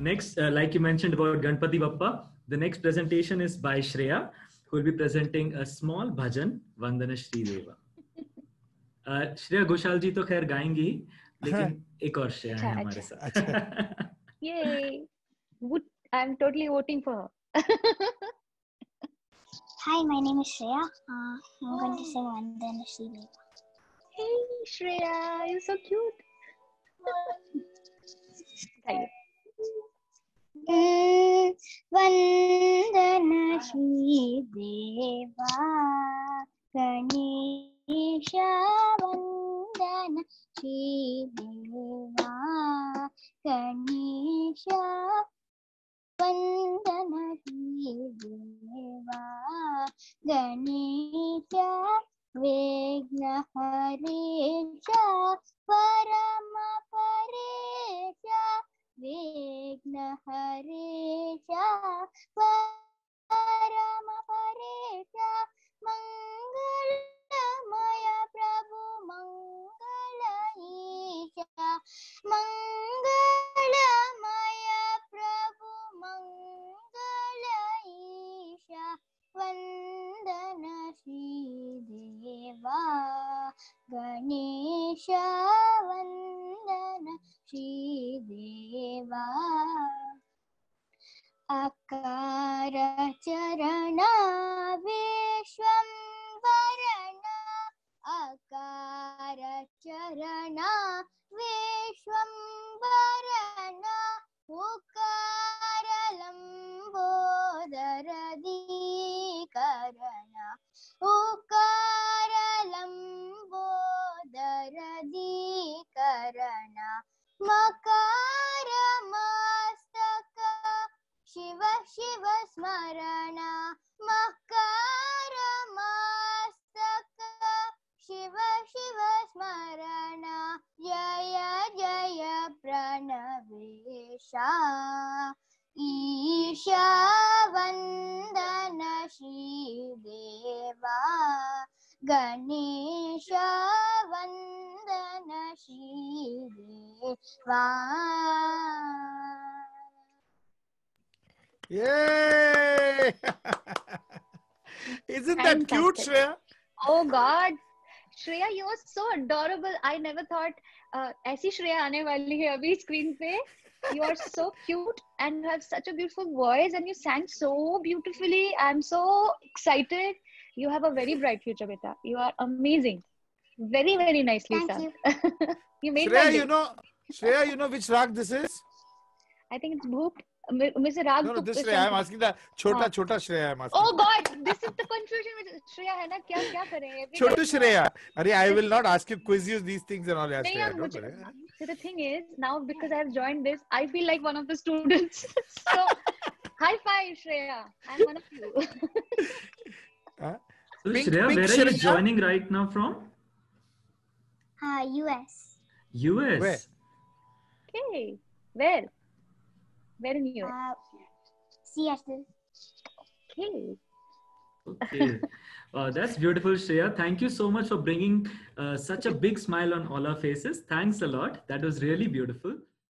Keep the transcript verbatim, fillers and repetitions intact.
next, uh, like you mentioned about Ganpati Bappa, the next presentation is by Shreya, who will be presenting a small bhajan, Vandana Shri Deva. Uh, Shreya Ghoshal ji तो खैर गाएंगी, लेकिन एक और श्रेया है हमारे साथ. Yay! I'm totally voting for her. Hi, my name is Shreya. Uh, I'm going to sing Vandana Shri Deva. Hey, Shreya, you're so cute. Mm, Vandana Shri Deva, Ganesha Vandana Shri Deva, Ganesha Vandana Shri Deva, Ganesha Vigna Haresha, Parama Paresha, Vigna Haresha, Parama Paresha, Mangalamaya Prabhu Mangala Isha, Mangalamaya Prabhu Mangala Isha, Vandana Shri Deva, Ganesha Vandana Shri Deva, Akara Charana Vishwamvarana, Akara Charana Vishwamvarana, Ukara Lambodara Karana, Ukara Lambodara Karana, Makara Mastaka Shiva Shiva Smarana, Makara Mastaka Shiva Shiva Smarana, Jaya Jaya Pranavesha, Isha Vandana Shri Deva, Ganesha Vandana Shri Deva. Yay! Isn't that Fantastic. cute, Shreya? Oh God, Shreya, you are so adorable. I never thought uh, ऐसी Shreya आने वाली है अभी screen पे. You are so cute and you have such a beautiful voice and you sang so beautifully. I'm so excited. You have a very bright future, beta. You are amazing. Very, very nicely Thank sung. you. You made Shreya, my you day. know, Shreya, you know which rag this is? I think it's Bhoop. Mister Rag. No, no, this Shreya. I'm asking the Chota, हाँ. Chota Shreya. I'm asking. Oh God, this is the confusion with Shreya है ना? क्या क्या करें? Chotu Shreya. Arey, I will not ask you quiz you these things and all. Yeah, नहीं, Shreya, अब don't मुझे, worry. so the thing is now because I have joined this, I feel like one of the students. So high five, Shreya. I'm one of you. Huh? So Pink- Shreya, pink where are you Shreya? joining right now from? Uh, U S. U S. Where? Okay, where? Where in you? Uh, Seattle. Okay. Okay. Wow, that's beautiful, Shreya. Thank you so much for bringing uh, such a big smile on all our faces. Thanks a lot. That was really beautiful.